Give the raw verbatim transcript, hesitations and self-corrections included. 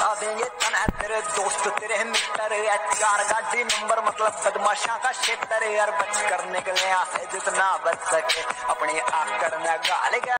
बता देंगे तना तेरे दोस्त तेरे मित्र, चार गाड़ी नंबर मतलब बदमाशा का क्षेत्र यार, बच कर निकले यहाँ से जितना बच सके अपनी आकड़ में गाल।